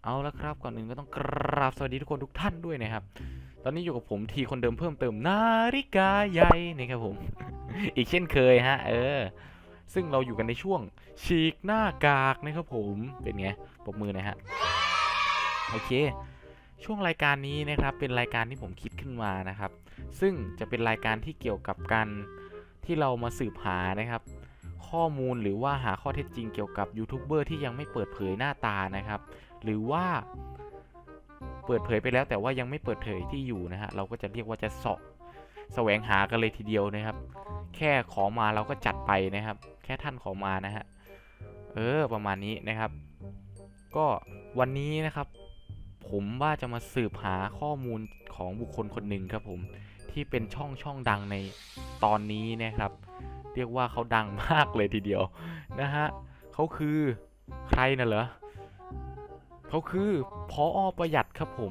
เอาละครับก่อนอื่นก็ต้องกราบสวัสดีทุกคนทุกท่านด้วยนะครับตอนนี้อยู่กับผมทีคนเดิมเพิ่มเติมนาฬิกาใหญ่นะครับผม อีกเช่นเคยฮะซึ่งเราอยู่กันในช่วงฉีกหน้ากากนะครับผมเป็นไงปรบมือนะฮะโอเคช่วงรายการนี้นะครับเป็นรายการที่ผมคิดขึ้นมานะครับซึ่งจะเป็นรายการที่เกี่ยวกับการที่เรามาสืบหานะครับข้อมูลหรือว่าหาข้อเท็จจริงเกี่ยวกับยูทูบเบอร์ที่ยังไม่เปิดเผยหน้าตานะครับหรือว่าเปิดเผยไปแล้วแต่ว่ายังไม่เปิดเผยที่อยู่นะฮะเราก็จะเรียกว่าจะแสวงหากันเลยทีเดียวนะครับแค่ขอมาเราก็จัดไปนะครับแค่ท่านขอมานะฮะประมาณนี้นะครับก็วันนี้นะครับผมว่าจะมาสืบหาข้อมูลของบุคคลคนหนึ่งครับผมที่เป็นช่องดังในตอนนี้นะครับเรียกว่าเขาดังมากเลยทีเดียวนะฮะเขาคือใครน่ะเหรอเขาคือผอ.ประหยัดครับผม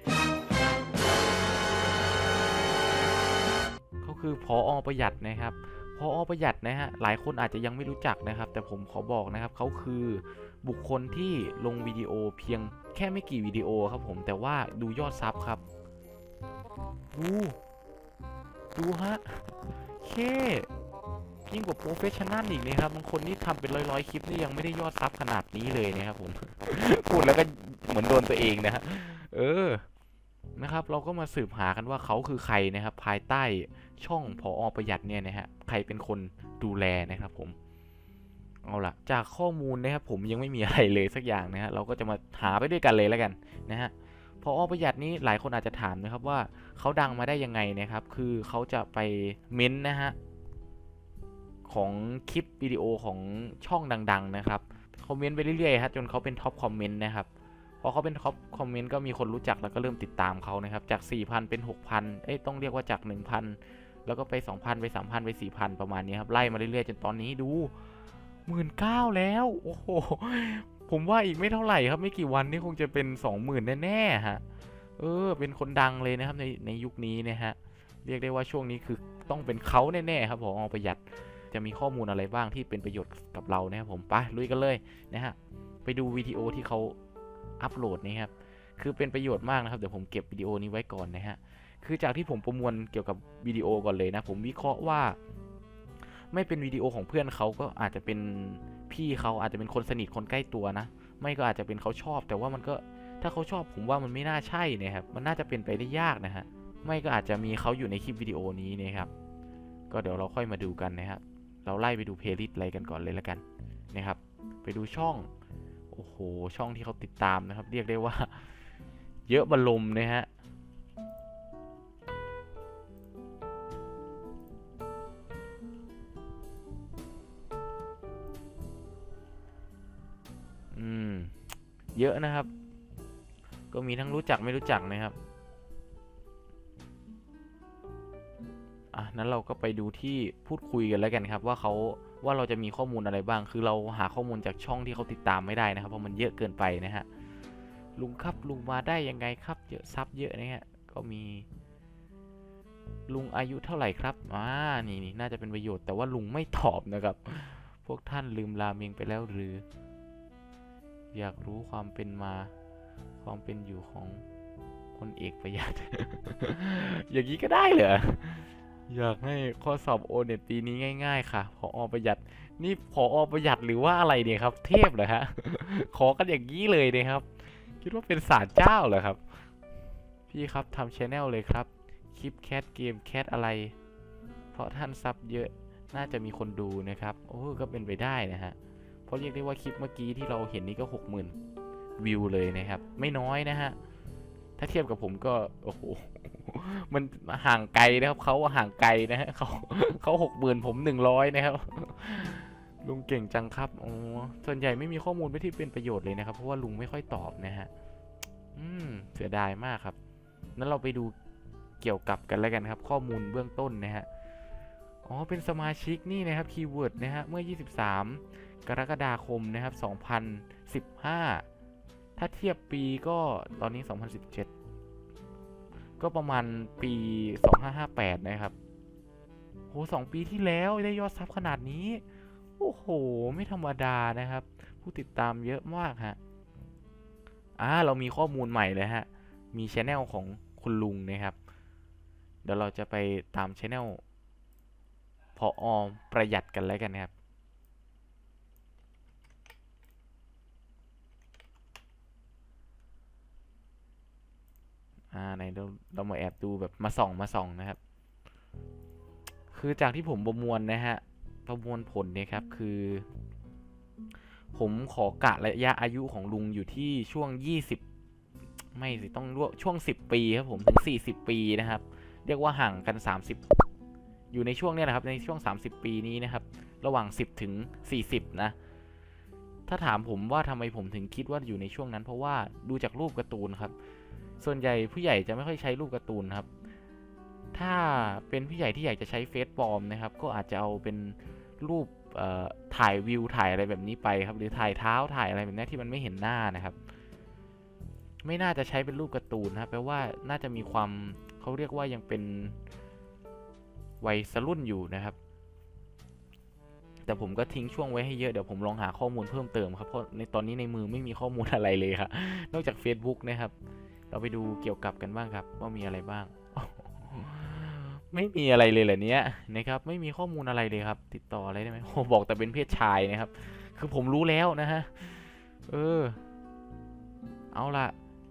เขาคือผอ.ประหยัดนะครับผอ.ประหยัดนะฮะหลายคนอาจจะยังไม่รู้จักนะครับแต่ผมขอบอกนะครับเขาคือบุคคลที่ลงวิดีโอเพียงแค่ไม่กี่วิดีโอครับผมแต่ว่าดูยอดซับครับดูฮะเคยิ่งกว่าโปรเฟชชั่น a ลอีกนะครับบางคนนี่ทำเป็นร้อยคลิปนี่ยังไม่ได้ยอดซับขนาดนี้เลยนะครับผม พูดแล้วก็เหมือนโดนตัวเองนะฮะเออนะครับเราก็มาสืบหากันว่าเขาคือใครนะครับภายใต้ช่องผอ.ประหยัดเนี่ยนะฮะใครเป็นคนดูแลนะครับผมเอาล่ะจากข้อมูลนะครับผมยังไม่มีอะไรเลยสักอย่างนะฮะเราก็จะมาหาไปด้วยกันเลยแล้วกันนะฮะผอ.ประหยัดนี้หลายคนอาจจะถามนะครับว่าเขาดังมาได้ยังไงนะครับคือเขาจะไปเม้นนะฮะของคลิปวิดีโอของช่องดังๆนะครับคอมเมนต์ไปเรื่อยๆฮะจนเขาเป็นท็อปคอมเมนต์นะครับพอเขาเป็นท็อปคอมเมนต์ก็มีคนรู้จักแล้วก็เริ่มติดตามเขานะครับจาก 4,000 เป็น 6,000ต้องเรียกว่าจาก 1,000 แล้วก็ไป 2,000 ไป 3,000 ไป 4,000 ประมาณนี้ครับไล่มาเรื่อยๆจนตอนนี้ดู 19,000 แล้วโอ้โหผมว่าอีกไม่เท่าไหร่ครับไม่กี่วันนี่คงจะเป็น 20,000 แน่ๆฮะเป็นคนดังเลยนะครับในยุคนี้นะฮะเรียกได้ว่าช่วงนี้คือต้องเป็นเขาแน่ๆครับผอ.ประหยัดจะมีข้อมูลอะไรบ้างที่เป็นประโยชน์กับเรานะครับผมไปลุยกันเลยนะฮะไปดูวิดีโอที่เขาอัปโหลดนี่ครับคือเป็นประโยชน์มากนะครับเดี๋ยวผมเก็บวิดีโอนี้ไว้ก่อนนะฮะคือจากที่ผมประมวลเกี่ยวกับวิดีโอก่อนเลยนะผมวิเคราะห์ว่าไม่เป็นวิดีโอของเพื่อนเขาก็อาจจะเป็นพี่เขาอาจจะเป็นคนสนิทคนใกล้ตัวนะไม่ก็อาจจะเป็นเขาชอบแต่ว่ามันก็ถ้าเขาชอบผมว่ามันไม่น่าใช่นะครับมันน่าจะเป็นไปได้ยากนะฮะไม่ก็อาจจะมีเขาอยู่ในคลิปวิดีโอนี้นะครับก็เดี๋ยวเราค่อยมาดูกันนะครับเราไล่ไปดูเพลย์ลิสต์อะไรกันก่อนเลยแล้วกันนะครับไปดูช่องโอ้โหช่องที่เขาติดตามนะครับเรียกได้ว่าเยอะบรรลมนะฮะเยอะนะครับก็มีทั้งรู้จักไม่รู้จักนะครับนั้นเราก็ไปดูที่พูดคุยกันแล้วกันครับว่าเราจะมีข้อมูลอะไรบ้างคือเราหาข้อมูลจากช่องที่เขาติดตามไม่ได้นะครับเพราะมันเยอะเกินไปนะฮะลุงครับลุงมาได้ยังไงครับเยอะซับเยอะนะฮะก็มีลุงอายุเท่าไหร่ครับนี่น่าจะเป็นประโยชน์แต่ว่าลุงไม่ตอบนะครับพวกท่านลืมราเมงไปแล้วหรืออยากรู้ความเป็นมาความเป็นอยู่ของพลเอกประหยัด อย่างนี้ก็ได้เหรออยากให้ข้อสอบโอเน็ตปีนี้ง่ายๆค่ะผอ.ประหยัดนี่ผอ.ประหยัดหรือว่าอะไรเนี่ยครับเทพเหรอฮะ ขอกันอย่างนี้เลยนะครับคิดว่าเป็นศาลเจ้าเหรอครับพี่ครับทำชแนลเลยครับคลิปแคทเกมแคทอะไรเพราะท่านซับเยอะน่าจะมีคนดูนะครับโอ้ก็เป็นไปได้นะฮะเพราะเรียกได้ว่าคลิปเมื่อกี้ที่เราเห็นนี่ก็ 60,000 วิวเลยนะครับไม่น้อยนะฮะถ้าเทียบกับผมก็โอ้โหมันห่างไกลนะครับเขาห่างไกลนะฮะเขา60,000ผม100นะครับลุงเก่งจังครับอ๋อส่วนใหญ่ไม่มีข้อมูลที่เป็นประโยชน์เลยนะครับเพราะว่าลุงไม่ค่อยตอบนะฮะเสียดายมากครับนั้นเราไปดูเกี่ยวกับกันแล้วกันครับข้อมูลเบื้องต้นนะฮะเป็นสมาชิกนี่นะครับคีย์เวิร์ดนะฮะเมื่อ23กรกฎาคมนะครับ2015ถ้าเทียบปีก็ตอนนี้2017ก็ประมาณปี2558นะครับโห2 ปีที่แล้วได้ยอดซับขนาดนี้โอ้โหไม่ธรรมดานะครับผู้ติดตามเยอะมากฮะเรามีข้อมูลใหม่เลยฮะมีช anel ของคุณลุงนะครับเดี๋ยวเราจะไปตามช anel ผอ.ประหยัดกันแล้วกันนะครับไหนเรามาแอบดูแบบมาส่องนะครับคือจากที่ผมประมวลนะฮะประมวลผลเนี่ยครับคือผมขอกะระยะอายุของลุงอยู่ที่ช่วง20ไม่สิต้องช่วง10 ปีครับผมถึง40 ปีนะครับเรียกว่าห่างกัน30อยู่ในช่วงนี้แหละครับในช่วง30 ปีนี้นะครับระหว่าง10ถึง40นะถ้าถามผมว่าทำไมผมถึงคิดว่าอยู่ในช่วงนั้นเพราะว่าดูจากรูปการ์ตูนครับส่วนใหญ่ผู้ใหญ่จะไม่ค่อยใช้รูปการ์ตูนครับถ้าเป็นผู้ใหญ่ที่อยากจะใช้เฟซปลอมนะครับก็อาจจะเอาเป็นรูปถ่ายวิวถ่ายอะไรแบบนี้ไปครับหรือถ่ายเท้าถ่ายอะไรแบบนี้ที่มันไม่เห็นหน้านะครับไม่น่าจะใช้เป็นรูปการ์ตูนนะครับแปลว่าน่าจะมีความเขาเรียกว่ายังเป็นวัยรุ่นอยู่นะครับแต่ผมก็ทิ้งช่วงไว้ให้เยอะเดี๋ยวผมลองหาข้อมูลเพิ่มเติมครับเพราะในตอนนี้ในมือไม่มีข้อมูลอะไรเลยครับนอกจาก Facebook นะครับเราไปดูเกี่ยวกับกันบ้างครับว่ามีอะไรบ้างไม่มีอะไรเลยเหรอเนี้ยนะครับไม่มีข้อมูลอะไรเลยครับติดต่ออะไรได้ไหมโอ้บอกแต่เป็นเพศชายนะครับคือผมรู้แล้วนะฮะเอาละ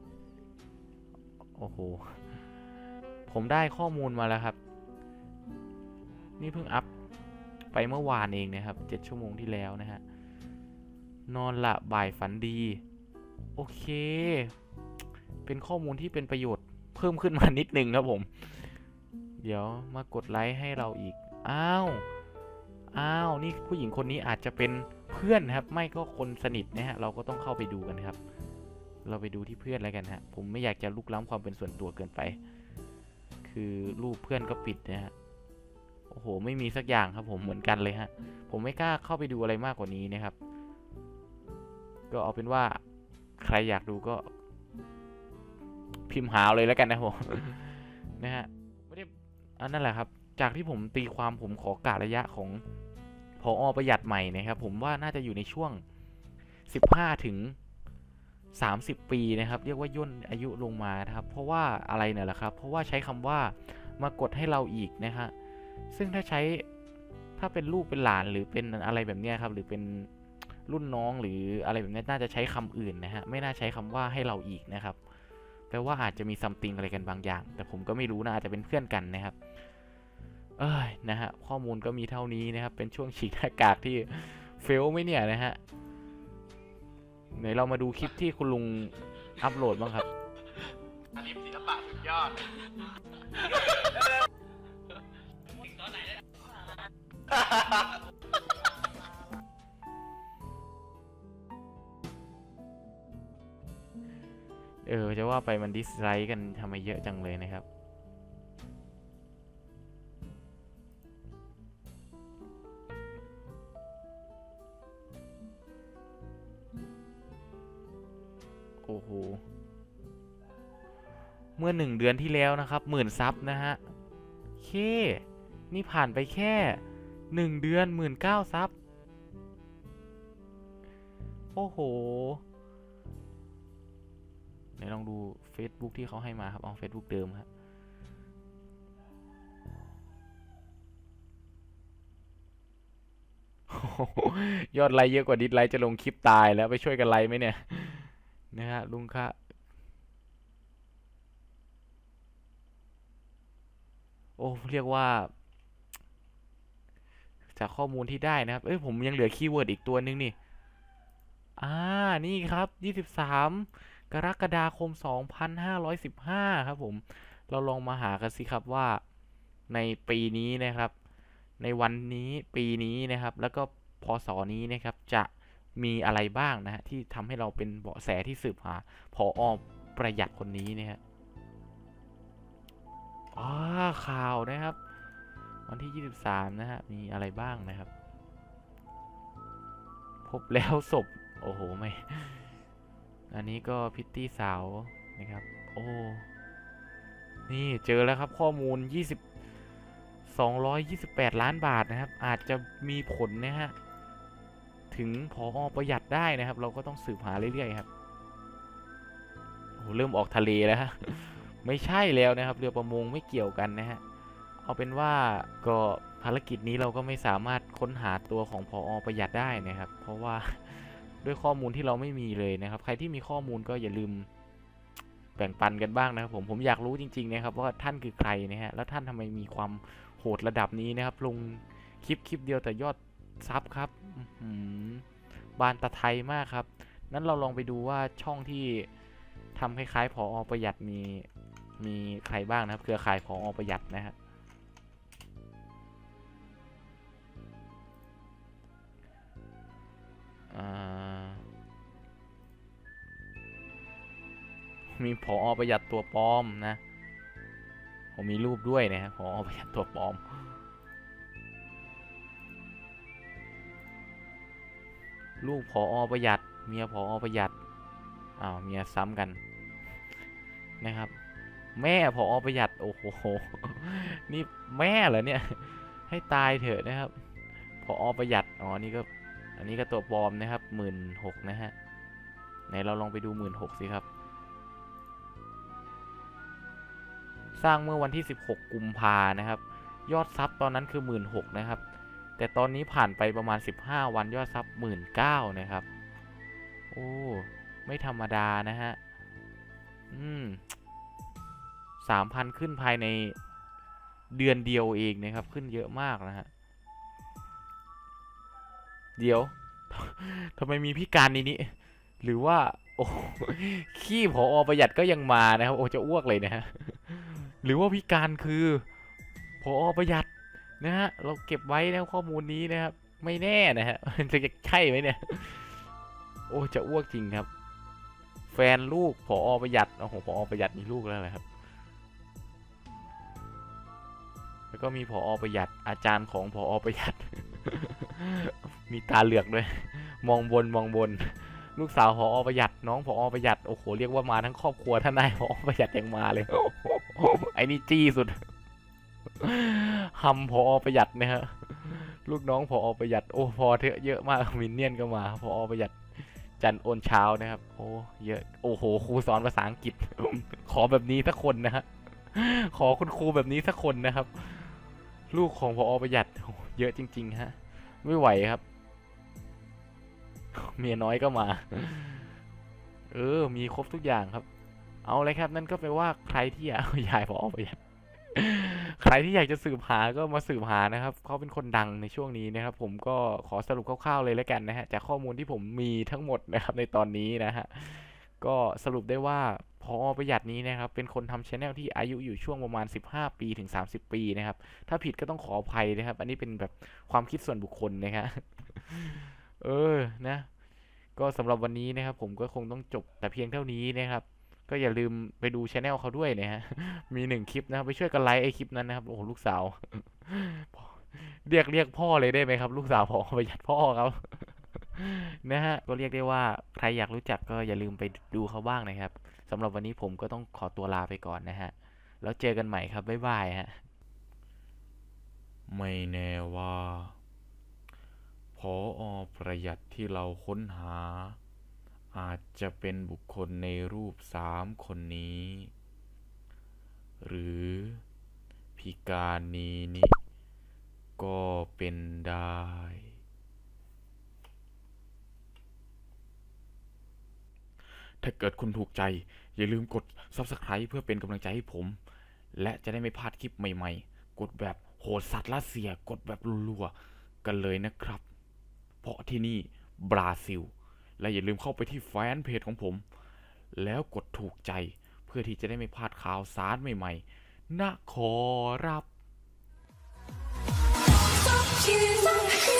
โอ้โหผมได้ข้อมูลมาแล้วครับนี่เพิ่งอัพไปเมื่อวานเองนะครับ7 ชั่วโมงที่แล้วนะฮะนอนละบ่ายฝันดีโอเคเป็นข้อมูลที่เป็นประโยชน์เพิ่มขึ้นมานิดนึงครับผมเดี๋ยวมากดไลค์ให้เราอีกอ้าวนี่ผู้หญิงคนนี้อาจจะเป็นเพื่อนครับไม่ก็คนสนิทนะฮะเราก็ต้องเข้าไปดูกันครับเราไปดูที่เพื่อนแล้วกันฮะผมไม่อยากจะลุกล้ำความเป็นส่วนตัวเกินไปคือรูปเพื่อนก็ปิดนะฮะโอ้โหไม่มีสักอย่างครับผมเหมือนกันเลยฮะผมไม่กล้าเข้าไปดูอะไรมากกว่านี้นะครับก็เอาเป็นว่าใครอยากดูก็พิมพ์หาเลยแล้วกันนะผมนะฮะไม่ได้นั่นแหละครับจากที่ผมตีความผมขอกะระยะของผอ.ประหยัดใหม่นะครับผมว่าน่าจะอยู่ในช่วง15ถึง30 ปีนะครับเรียกว่าย่นอายุลงมานะครับเพราะว่าอะไรเนี่ยแหละครับเพราะว่าใช้คำว่ามากดให้เราอีกนะฮะซึ่งถ้าเป็นลูกเป็นหลานหรือเป็นอะไรแบบนี้ครับหรือเป็นรุ่นน้องหรืออะไรแบบนี้น่าจะใช้คำอื่นนะฮะไม่น่าใช้คำว่าให้เราอีกนะครับแปลว่าอาจจะมีซัมติงอะไรกันบางอย่างแต่ผมก็ไม่รู้นะอาจจะเป็นเพื่อนกันนะครับนะฮะข้อมูลก็มีเท่านี้นะครับเป็นช่วงฉีกหน้ากากที่เฟลไหมเนี่ยนะฮะไหนเรามาดูคลิปที่คุณลุงอัพโหลดบ้างครับอันนี้ศิลปะสุดยอดจะว่าไปมันดิสไลค์กันทำไมเยอะจังเลยนะครับโอ้โหเมื่อ1 เดือนที่แล้วนะครับ10,000 ซับนะฮะนี่ผ่านไปแค่1 เดือน19,000 ซับโอ้โหไหนลองดู Facebook ที่เขาให้มาครับเอา Facebook เดิมครับยอดไลค์เยอะกว่าดิสไลค์จะลงคลิปตายแล้วไปช่วยกันไลค์ไหมเนี่ยนะฮะลุงคะโอ้เรียกว่าจากข้อมูลที่ได้นะครับผมยังเหลือคีย์เวิร์ดอีกตัวนึงนี่นี่ครับ23 กรกฎาคม 2515ครับผมเราลองมาหากันสิครับว่าในปีนี้นะครับในวันนี้ปีนี้นะครับแล้วก็พศนี้นะครับจะมีอะไรบ้างนะฮะที่ทำให้เราเป็นเบาะแสที่สืบหาผอ.ประหยัดคนนี้นะฮะข่าวนะครับวันที่23นะฮะมีอะไรบ้างนะครับพบแล้วศพโอ้โหไม่อันนี้ก็พิตตี้สาวนะครับโอ้นี่เจอแล้วครับข้อมูล228 ล้านบาทนะครับอาจจะมีผลนะฮะถึงผอ.ประหยัดได้นะครับเราก็ต้องสืบหาเรื่อยๆครับเริ่มออกทะเลแล้วฮะไม่ใช่แล้วนะครับเรือประมงไม่เกี่ยวกันนะฮะเอาเป็นว่าก็ภารกิจนี้เราก็ไม่สามารถค้นหาตัวของผอ.ประหยัดได้นะครับเพราะว่าด้วยข้อมูลที่เราไม่มีเลยนะครับใครที่มีข้อมูลก็อย่าลืมแบ่งปันกันบ้างนะครับผมอยากรู้จริงๆนะครับว่าท่านคือใครนะฮะแล้วท่านทำไมมีความโหดระดับนี้นะครับลงคลิปเดียวแต่ยอดซับครับบานตะไทยมากครับนั้นเราลองไปดูว่าช่องที่ทำคล้ายๆผอ.ประหยัดมีใครบ้างนะครับเครือข่ายผอ.ประหยัดนะฮะมีผอ.ประหยัดตัวปลอมนะผมมีรูปด้วยนะครับผอ.ประหยัดตัวปลอมลูกผอ.ประหยัดเมียผอ.ประหยัดเมียซ้ำกันนะครับแม่ผอ.ประหยัดโอ้โหนี่แม่เหรอเนี่ยให้ตายเถอะนะครับผอ.ประหยัดอันนี้ก็ตัวปลอมนะครับ16,000นะฮะไหนเราลองไปดู16,000สิครับสร้างเมื่อวันที่16กุมภานะครับยอดซับตอนนั้นคือ16,000นะครับแต่ตอนนี้ผ่านไปประมาณ15วันยอดซับ19,000นะครับโอ้ไม่ธรรมดานะฮะ3,000ขึ้นภายในเดือนเดียวเองนะครับขึ้นเยอะมากนะฮะเดี๋ยวทำไมมีพิการนี้หรือว่าโอ้ขี้ผอ.ประหยัดก็ยังมานะครับโอ้จะอ้วกเลยนะฮะหรือว่าพิการคือผอ.ประหยัดนะฮะเราเก็บไว้นะข้อมูลนี้นะครับไม่แน่นะฮะจะใช่ไหมเนี่ยโอ้จะอ้วกจริงครับแฟนลูกผอ.ประหยัดโอ้โหผอ.ประหยัดมีลูกแล้วนะครับแล้วก็มีผอ.ประหยัดอาจารย์ของผอ.ประหยัดมีตาเหลือกด้วยมองบนลูกสาวผอ.ประหยัดน้องผอ.ประหยัดโอ้โหเรียกว่ามาทั้งครอบครัวท่านนายผอ.ประหยัดยังมาเลยไอ้นี่จี้สุดหำผอ.ประหยัดนะฮะลูกน้องผอ.ประหยัดโอ้พอเถอะเยอะมากมินเนี่ยนก็มาผอ.ประหยัดจันโอนเช้านะครับโอ้เยอะโอ้โหครูสอนภาษาอังกฤษขอแบบนี้สักคนนะฮะขอคุณครูแบบนี้สักคนนะครับลูกของผอ.ประหยัดเยอะจริงๆฮะไม่ไหวครับเมียน้อยก็มามีครบทุกอย่างครับเอาเลยครับนั่นก็แปลว่าใครที่อยากผอ.ประหยัดใครที่อยากจะสืบหาก็มาสืบหานะครับเขาเป็นคนดังในช่วงนี้นะครับผมก็ขอสรุปคร่าวๆเลยแล้วกันนะฮะจากข้อมูลที่ผมมีทั้งหมดนะครับในตอนนี้นะฮะก็สรุปได้ว่าผอ.ประหยัดนี้นะครับเป็นคนทำช anel ที่อายุอยู่ช่วงประมาณ15 ปีถึง30 ปีนะครับถ้าผิดก็ต้องขออภัยนะครับอันนี้เป็นแบบความคิดส่วนบุคคลนะครับนะก็สำหรับวันนี้นะครับผมก็คงต้องจบแต่เพียงเท่านี้นะครับก็อย่าลืมไปดูช anel เขาด้วยนะฮะมี1 คลิปนะครับไปช่วยกันไลค์ไอคลิปนั้นนะครับโอ้โหลูกสาวเรียกพ่อเลยได้ไหมครับลูกสาวผอ.ประหยัดพ่อครับนะฮะก็เรียกได้ว่าใครอยากรู้จักก็อย่าลืมไปดูเขาบ้างนะครับสำหรับวันนี้ผมก็ต้องขอตัวลาไปก่อนนะฮะแล้วเจอกันใหม่ครับบ๊ายบายฮะไม่แน่ว่าผอ.ประหยัดที่เราค้นหาอาจจะเป็นบุคคลในรูป3 คนนี้หรือพิการนี้ก็เป็นได้ถ้าเกิดคุณถูกใจอย่าลืมกด Subscribe เพื่อเป็นกำลังใจให้ผมและจะได้ไม่พลาดคลิปใหม่ๆกดแบบโหดสัตว์รัสเซียกดแบบรัวๆกันเลยนะครับเพราะที่นี่บราซิลและอย่าลืมเข้าไปที่แฟนเพจของผมแล้วกดถูกใจเพื่อที่จะได้ไม่พลาดข่าวสารใหม่ๆนะขอรับ